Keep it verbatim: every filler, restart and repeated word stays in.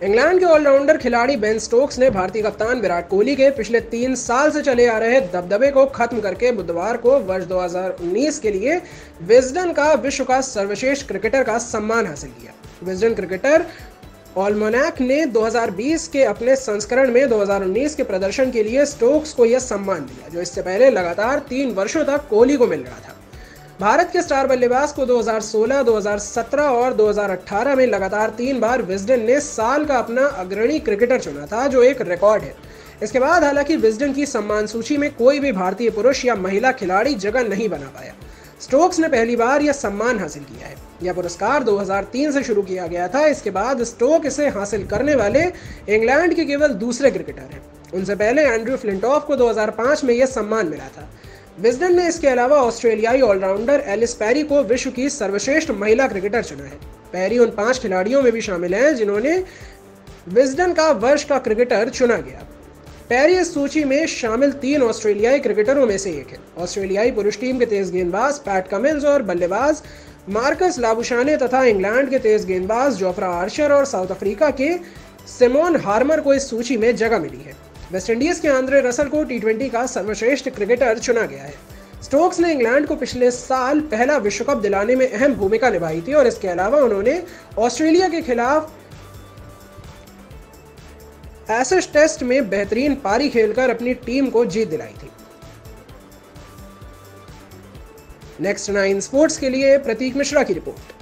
England के allrounder खिलाड़ी Ben Stokes ने भारतीय कप्तान विराट कोहली के पिछले तीन साल से चले आ रहे दबदबे को खत्म करके बुधवार को वर्ष दो हज़ार उन्नीस के लिए विजडन का विश्व का सर्वश्रेष्ठ क्रिकेटर का सम्मान हासिल किया। विजडन क्रिकेटर ऑल्मोनैक ने दो हज़ार बीस के अपने संस्करण में दो हज़ार उन्नीस के प्रदर्शन के लिए स्टोक्स को यह सम्मान दिया, जो इससे पहले लगातार तीन वर्षों तक कोहली को मिल रहा था। भारत के स्टार बल्लेबाज को दो हज़ार सोलह, दो हज़ार सत्रह और दो हज़ार अठारह में लगातार तीन बार विजडन ने साल का अपना अग्रणी क्रिकेटर चुना था, जो एक रिकॉर्ड है। इसके बाद हालांकि विजडन की सम्मान सूची में कोई भी भारतीय पुरुष या महिला खिलाड़ी जगह नहीं बना पाया। स्टोक्स ने पहली बार यह सम्मान हासिल किया है। यह पुरस्कार दो हज़ार तीन से शुरू किया गया था। इसके बाद स्टोक इसे हासिल करने वाले इंग्लैंड के केवल दूसरे क्रिकेटर हैं। उनसे पहले एंड्रू फ्लिंटॉफ को दो हज़ार पाँच में यह सम्मान मिला था। विजडन ने इसके अलावा ऑस्ट्रेलियाई ऑलराउंडर एलिस पेरी को विश्व की सर्वश्रेष्ठ महिला क्रिकेटर चुना है। पेरी उन पांच खिलाड़ियों में भी शामिल हैं जिन्होंने विजडन का वर्ष का क्रिकेटर चुना गया। पेरी इस सूची में शामिल तीन ऑस्ट्रेलियाई क्रिकेटरों में से एक है। ऑस्ट्रेलियाई पुरुष टीम के तेज गेंदबाज पैट कमिंस और बल्लेबाज मार्कस लाबुशाने तथा इंग्लैंड के तेज गेंदबाज जोफ्रा आर्चर और साउथ अफ्रीका के सिमोन हार्मर को इस सूची में जगह मिली है। वेस्टइंडीज के आंद्रे रसल को टी ट्वेंटी का सर्वश्रेष्ठ क्रिकेटर चुना गया है। स्टोक्स ने इंग्लैंड को पिछले साल पहला विश्व कप दिलाने में अहम भूमिका निभाई थी और इसके अलावा उन्होंने ऑस्ट्रेलिया के खिलाफ एशेज टेस्ट में बेहतरीन पारी खेलकर अपनी टीम को जीत दिलाई थी। नेक्स्ट नाइन स्पोर्ट्स के लिए प्रतीक मिश्रा की रिपोर्ट।